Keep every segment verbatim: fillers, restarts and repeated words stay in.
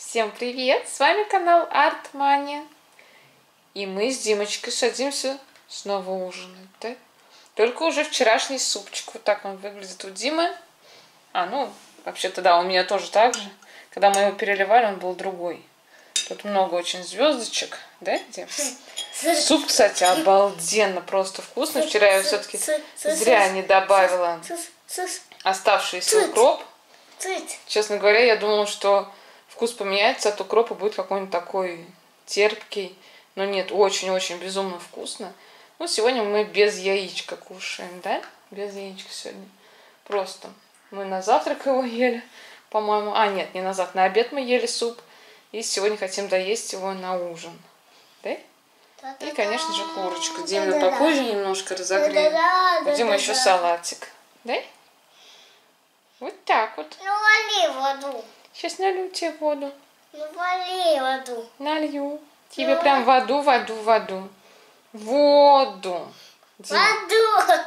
Всем привет! С вами канал Артмания. И мы с Димочкой садимся снова ужинать, да? Только уже вчерашний супчик. Вот так он выглядит у Димы. А, ну, вообще-то да, у меня тоже так же. Когда мы его переливали, он был другой. Тут много очень звездочек, да, Дим? Суп, кстати, обалденно, просто вкусный. Вчера я все-таки зря не добавила оставшийся укроп. Честно говоря, я думала, что вкус поменяется, от укропа будет какой-нибудь такой терпкий. Но нет, очень-очень безумно вкусно. Ну, сегодня мы без яичка кушаем, да? Без яичка сегодня. Просто мы на завтрак его ели, по-моему. А, нет, не на завтрак, на обед мы ели суп. И сегодня хотим доесть его на ужин. Да? И, конечно же, курочка. Дима попозже немножко разогреем. У Димы еще салатик. Да? Вот так вот. Налей воду. Сейчас налью тебе воду. Налей воду. Налью. Тебе ну. Прям воду, воду, воду. Воду. Воду.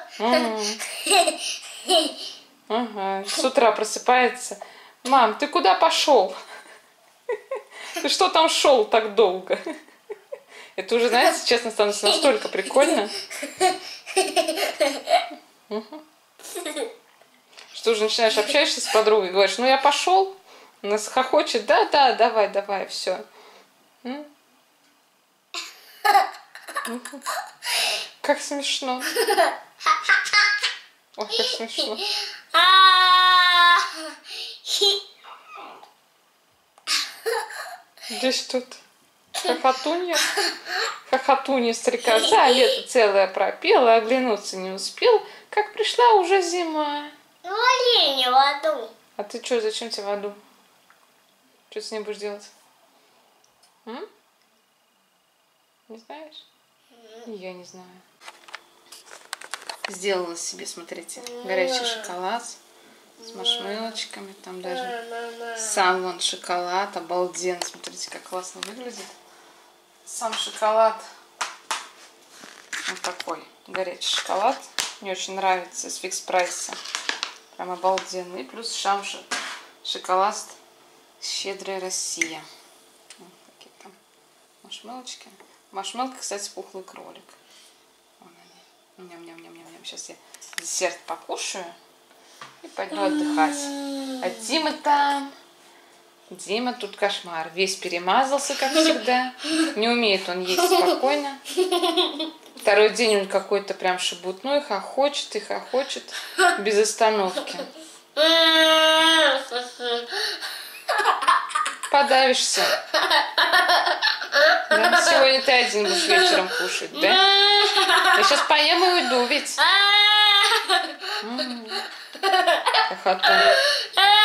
Ага. Ага. С утра просыпается. Мам, ты куда пошел? Ты что там шел так долго? Это уже, знаете, честно, становится настолько прикольно. Угу. Что уже начинаешь общаешься с подругой и говоришь, ну я пошел, она хохочет, да, да, давай, давай, все. Как смешно. Ой, как смешно. Здесь тут хохотунья. Хохотунья стрекоза, лето целое пропела, оглянуться не успел, как пришла уже зима. Налей мне воду. А ты что, зачем тебе воду? Что ты с ней будешь делать? М? Не знаешь? Mm. Я не знаю. Сделала себе, смотрите, горячий шоколад с маршмеллочками. Там даже сам вон шоколад. Обалденно. Смотрите, как классно выглядит. Сам шоколад вот такой. Горячий шоколад. Мне очень нравится с фикс прайса. Прям обалденный. Плюс сам шоколад «Щедрая Россия». Вот такие там маршмеллочки. Маршмеллка, кстати, пухлый кролик. Вон они. Ням-ням-ням-ням. Сейчас я десерт покушаю и пойду отдыхать. А Дима там... Дима тут кошмар. Весь перемазался, как всегда. Не умеет он есть спокойно. Второй день он какой-то прям шебутной, хохочет и хохочет без остановки. Подавишься. Да? Сегодня ты один будешь вечером кушать, да? Я сейчас поем и уйду, ведь. Хохотун.